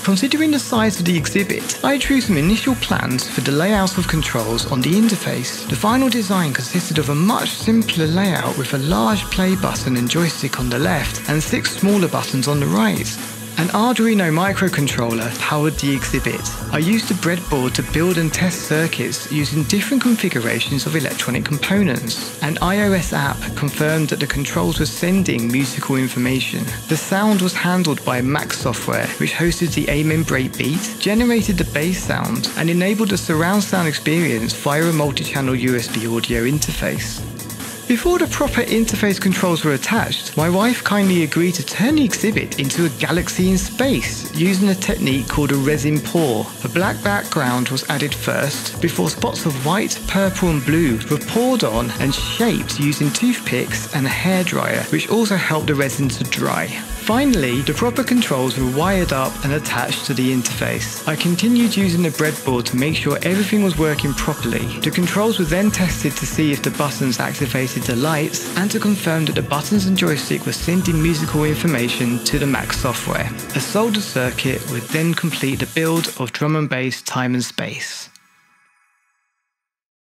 Considering the size of the exhibit, I drew some initial plans for the layout of controls on the interface. The final design consisted of a much simpler layout with a large play button and joystick on the left and 6 smaller buttons on the right. An Arduino microcontroller powered the exhibit. I used the breadboard to build and test circuits using different configurations of electronic components. An iOS app confirmed that the controls were sending musical information. The sound was handled by Mac software, which hosted the Amen breakbeat, generated the bass sound, and enabled a surround sound experience via a multi-channel USB audio interface. Before the proper interface controls were attached, my wife kindly agreed to turn the exhibit into a galaxy in space using a technique called a resin pour. A black background was added first, before spots of white, purple and blue were poured on and shaped using toothpicks and a hairdryer, which also helped the resin to dry. Finally, the proper controls were wired up and attached to the interface. I continued using the breadboard to make sure everything was working properly. The controls were then tested to see if the buttons activated the lights and to confirm that the buttons and joystick were sending musical information to the Mac software. A soldered circuit would then complete the build of Drum and Bass Time and Space.